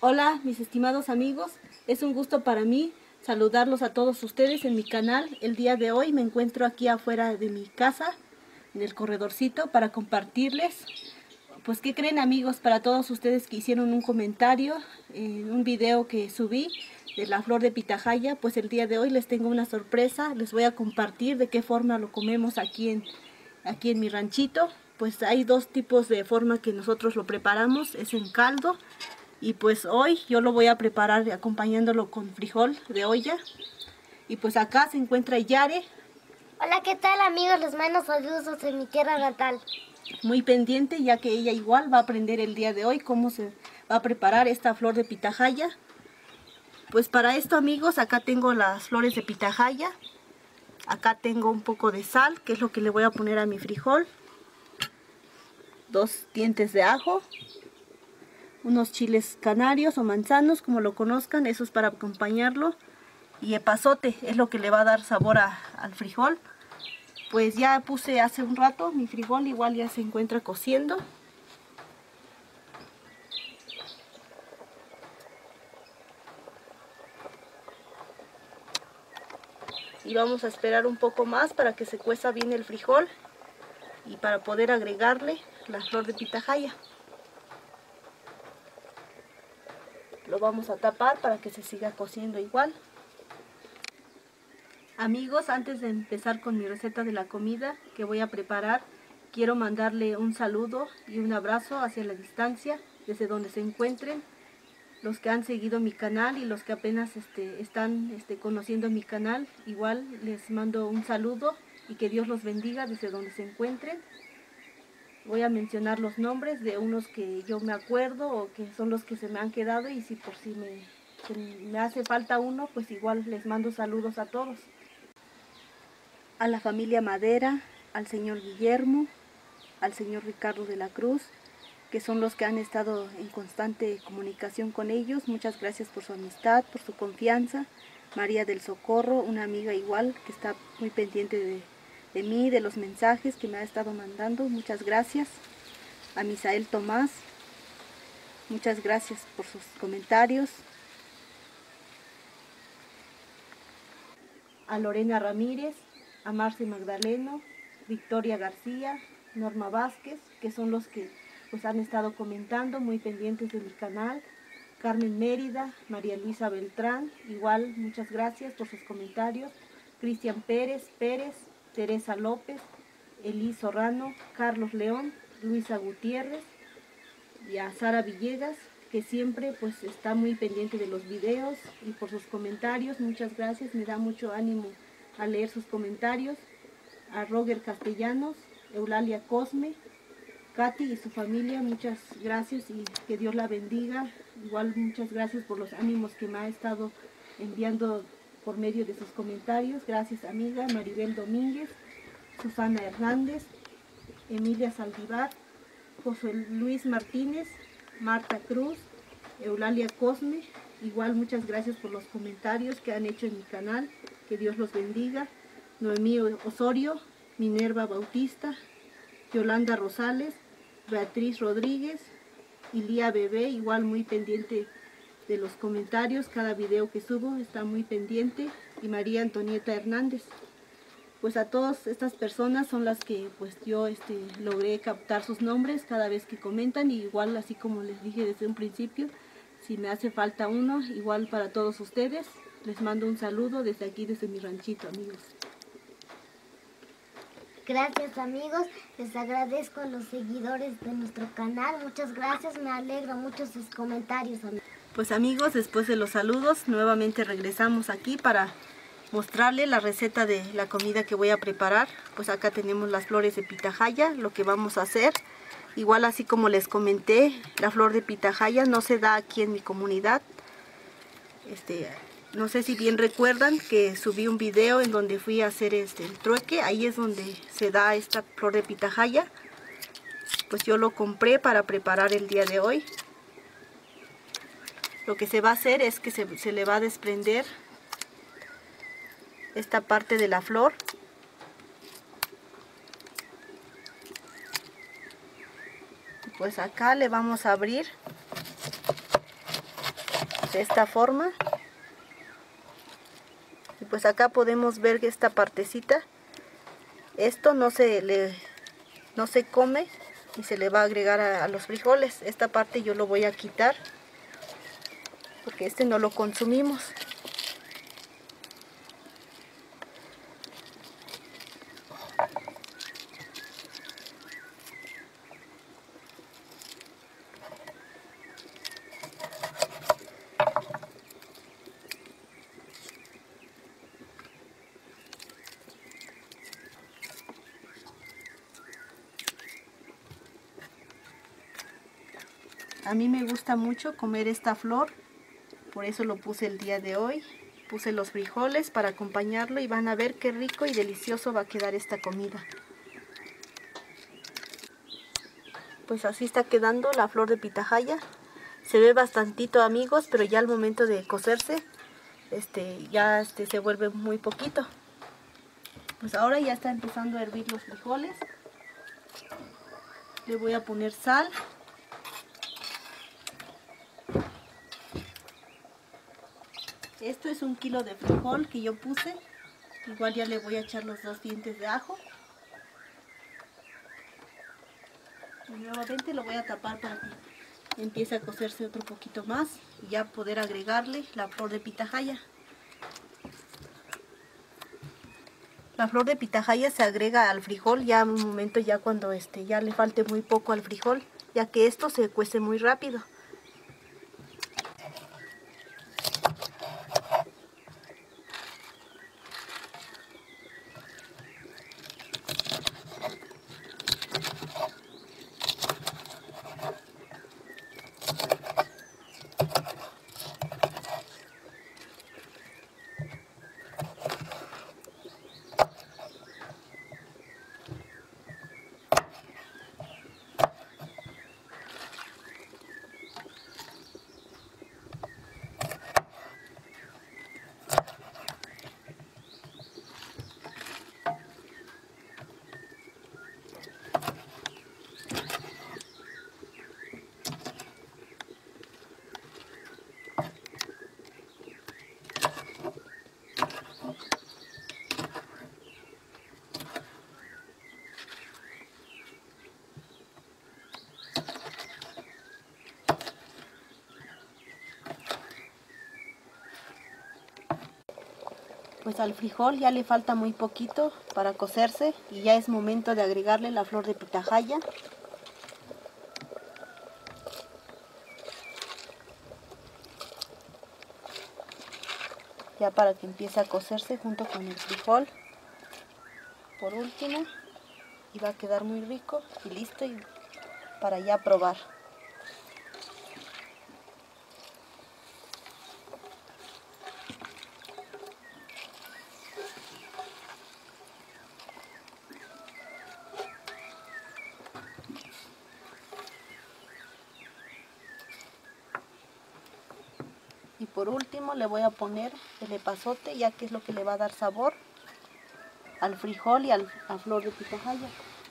Hola mis estimados amigos, es un gusto para mí saludarlos a todos ustedes en mi canal. El día de hoy me encuentro aquí afuera de mi casa, en el corredorcito, para compartirles. Pues ¿qué creen amigos? Para todos ustedes que hicieron un comentario en un video que subí de la flor de pitahaya, pues el día de hoy les tengo una sorpresa. Les voy a compartir de qué forma lo comemos aquí en mi ranchito. Pues hay dos tipos de forma que nosotros lo preparamos, es en caldo. Y pues hoy yo lo voy a preparar acompañándolo con frijol de olla. Y pues acá se encuentra Yare. Hola, ¿qué tal amigos? Les mando saludos en mi tierra natal. Muy pendiente, ya que ella igual va a aprender el día de hoy cómo se va a preparar esta flor de pitahaya. Pues para esto amigos, acá tengo las flores de pitahaya. Acá tengo un poco de sal, que es lo que le voy a poner a mi frijol. 2 dientes de ajo. Unos chiles canarios o manzanos, como lo conozcan, eso es para acompañarlo. Y epazote es lo que le va a dar sabor al frijol. Pues ya puse hace un rato mi frijol, igual ya se encuentra cociendo. Y vamos a esperar un poco más para que se cueza bien el frijol y para poder agregarle la flor de pitahaya. Lo vamos a tapar para que se siga cociendo igual. Amigos, antes de empezar con mi receta de la comida que voy a preparar, quiero mandarle un saludo y un abrazo hacia la distancia, desde donde se encuentren. Los que han seguido mi canal y los que apenas están conociendo mi canal, igual les mando un saludo y que Dios los bendiga desde donde se encuentren. Voy a mencionar los nombres de unos que yo me acuerdo o que son los que se me han quedado, y si por si me hace falta uno, pues igual les mando saludos a todos. A la familia Madera, al señor Guillermo, al señor Ricardo de la Cruz, que son los que han estado en constante comunicación con ellos. Muchas gracias por su amistad, por su confianza. María del Socorro, una amiga igual que está muy pendiente de mí, de los mensajes que me ha estado mandando. Muchas gracias. A Misael Tomás, muchas gracias por sus comentarios. A Lorena Ramírez, a Marce Magdaleno, Victoria García, Norma Vázquez, que son los que pues han estado comentando, muy pendientes de mi canal. Carmen Mérida, María Luisa Beltrán, igual muchas gracias por sus comentarios. Cristian Pérez, Teresa López, Elí Sorrano, Carlos León, Luisa Gutiérrez y a Sara Villegas, que siempre pues está muy pendiente de los videos y por sus comentarios. Muchas gracias, me da mucho ánimo a leer sus comentarios. A Roger Castellanos, Eulalia Cosme, Katy y su familia, muchas gracias y que Dios la bendiga. Igual muchas gracias por los ánimos que me ha estado enviando por medio de sus comentarios. Gracias amiga. Maribel Domínguez, Susana Hernández, Emilia Saldivar, José Luis Martínez, Marta Cruz, Eulalia Cosme. Igual muchas gracias por los comentarios que han hecho en mi canal. Que Dios los bendiga. Noemí Osorio, Minerva Bautista, Yolanda Rosales, Beatriz Rodríguez, Ilía Bebé, igual muy pendiente de los comentarios. Cada video que subo está muy pendiente. Y María Antonieta Hernández. Pues a todas estas personas son las que pues yo logré captar sus nombres cada vez que comentan. Y igual, así como les dije desde un principio, si me hace falta uno, igual para todos ustedes, les mando un saludo desde aquí, desde mi ranchito, amigos. Gracias amigos, les agradezco a los seguidores de nuestro canal. Muchas gracias, me alegra mucho sus comentarios, amigos. Pues amigos, después de los saludos, nuevamente regresamos aquí para mostrarle la receta de la comida que voy a preparar. Pues acá tenemos las flores de pitahaya, lo que vamos a hacer. Igual así como les comenté, la flor de pitahaya no se da aquí en mi comunidad. No sé si bien recuerdan que subí un video en donde fui a hacer el trueque. Ahí es donde se da esta flor de pitahaya. Pues yo lo compré para preparar el día de hoy. Lo que se va a hacer es que se le va a desprender esta parte de la flor. Pues acá le vamos a abrir de esta forma. Y pues acá podemos ver que esta partecita, esto no se come y se le va a agregar a los frijoles. Esta parte yo lo voy a quitar porque este no lo consumimos. A mí me gusta mucho comer esta flor, por eso lo puse el día de hoy. Puse los frijoles para acompañarlo y van a ver qué rico y delicioso va a quedar esta comida. Pues así está quedando la flor de pitahaya. Se ve bastantito, amigos, pero ya al momento de cocerse, se vuelve muy poquito. Pues ahora ya está empezando a hervir los frijoles. Le voy a poner sal. Esto es 1 kilo de frijol que yo puse. Igual ya le voy a echar los 2 dientes de ajo. Y nuevamente lo voy a tapar para que empiece a cocerse otro poquito más y ya poder agregarle la flor de pitahaya. La flor de pitahaya se agrega al frijol ya un momento, ya cuando ya le falte muy poco al frijol, ya que esto se cuece muy rápido. Pues al frijol ya le falta muy poquito para cocerse y ya es momento de agregarle la flor de pitahaya. Ya para que empiece a cocerse junto con el frijol. Por último, y va a quedar muy rico y listo para ya probar. Y por último le voy a poner el epazote, ya que es lo que le va a dar sabor al frijol y a la flor de pitahaya.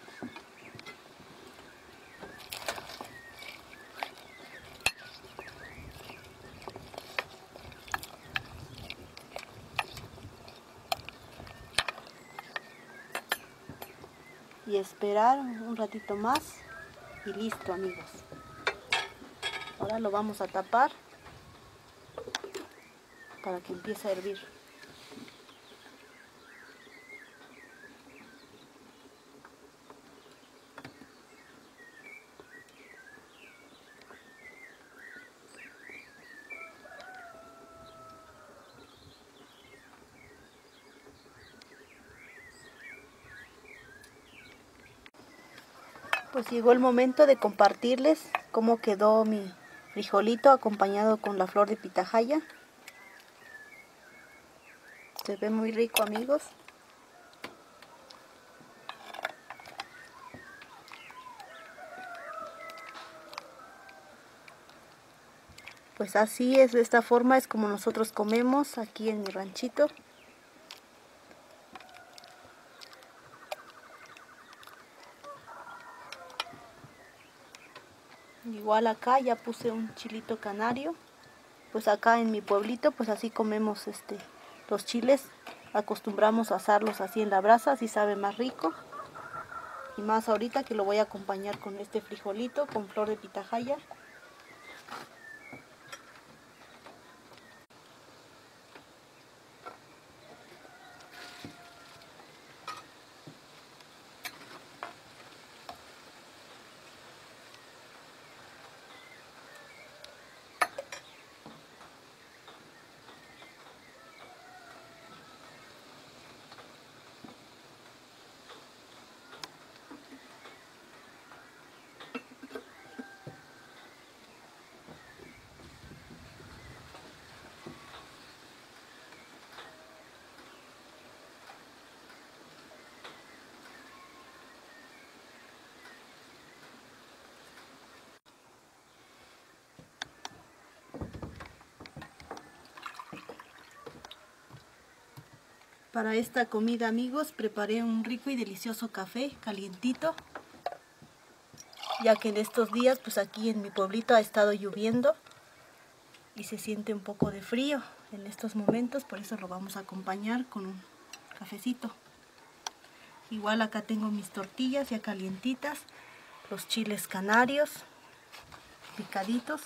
Y esperar un ratito más y listo, amigos. Ahora lo vamos a tapar para que empiece a hervir. Pues llegó el momento de compartirles cómo quedó mi frijolito acompañado con la flor de pitahaya. Se ve muy rico, amigos. Pues así es, de esta forma es como nosotros comemos aquí en mi ranchito. Igual acá ya puse un chilito canario Pues acá en mi pueblito pues así comemos los chiles. Acostumbramos a asarlos así en la brasa, así sabe más rico. Y más ahorita que lo voy a acompañar con este frijolito con flor de pitahaya. Para esta comida, amigos, preparé un rico y delicioso café calientito, ya que en estos días, pues aquí en mi pueblito ha estado lloviendo y se siente un poco de frío en estos momentos, por eso lo vamos a acompañar con un cafecito. Igual acá tengo mis tortillas ya calientitas, los chiles canarios picaditos.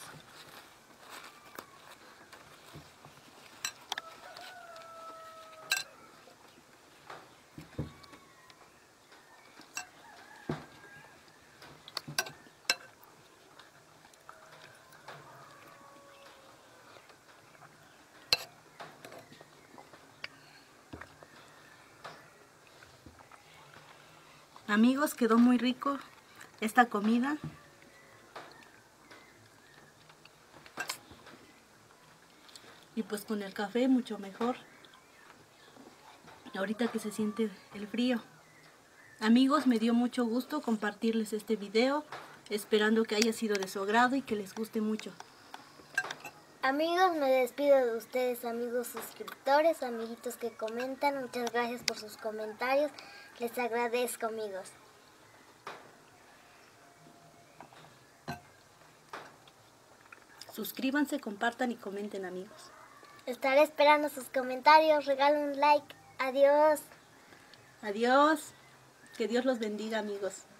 Amigos, quedó muy rico esta comida. Y pues con el café mucho mejor, ahorita que se siente el frío. Amigos, me dio mucho gusto compartirles este video, esperando que haya sido de su agrado y que les guste mucho. Amigos, me despido de ustedes, amigos suscriptores, amiguitos que comentan. Muchas gracias por sus comentarios. Les agradezco, amigos. Suscríbanse, compartan y comenten, amigos. Estaré esperando sus comentarios. Regalen un like. Adiós. Adiós. Que Dios los bendiga, amigos.